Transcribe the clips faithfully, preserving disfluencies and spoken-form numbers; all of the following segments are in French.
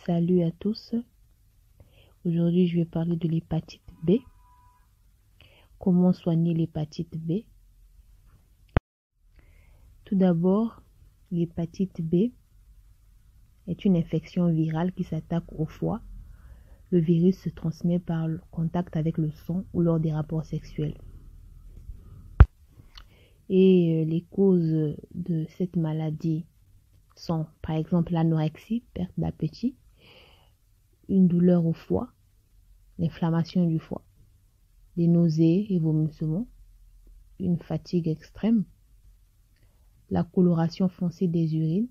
Salut à tous. Aujourd'hui, je vais parler de l'hépatite B. Comment soigner l'hépatite B? Tout d'abord, l'hépatite B est une infection virale qui s'attaque au foie. Le virus se transmet par le contact avec le sang ou lors des rapports sexuels. Et les causes de cette maladie sont par exemple l'anorexie, perte d'appétit, une douleur au foie, l'inflammation du foie, des nausées et vomissements, une fatigue extrême, la coloration foncée des urines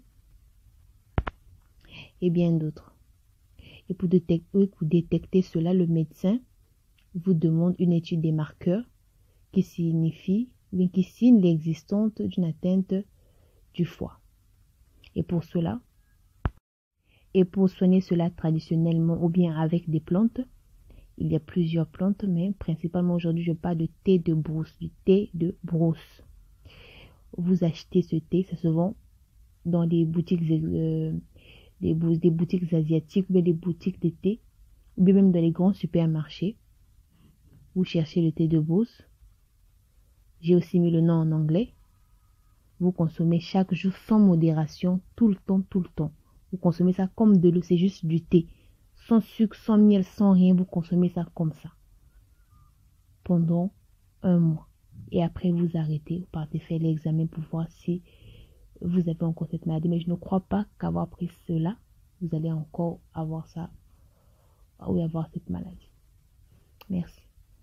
et bien d'autres. Et pour détecter, pour détecter cela, le médecin vous demande une étude des marqueurs qui signifie, bien qui signe l'existence d'une atteinte du foie. Et pour cela, et pour soigner cela traditionnellement ou bien avec des plantes, il y a plusieurs plantes, mais principalement aujourd'hui je parle de thé de brousse, du thé de brousse. Vous achetez ce thé, ça se vend dans des boutiques, euh, des, des boutiques asiatiques, ou bien des boutiques de thé, ou bien même dans les grands supermarchés. Vous cherchez le thé de brousse. J'ai aussi mis le nom en anglais. Vous consommez chaque jour sans modération, tout le temps, tout le temps. Vous consommez ça comme de l'eau, c'est juste du thé. Sans sucre, sans miel, sans rien, vous consommez ça comme ça. Pendant un mois. Et après, vous arrêtez, vous partez faire l'examen pour voir si vous avez encore cette maladie. Mais je ne crois pas qu'avoir pris cela, vous allez encore avoir ça, ou avoir cette maladie. Merci.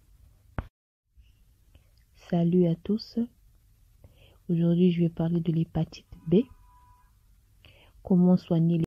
Salut à tous. Aujourd'hui, je vais parler de l'hépatite B. Comment soigner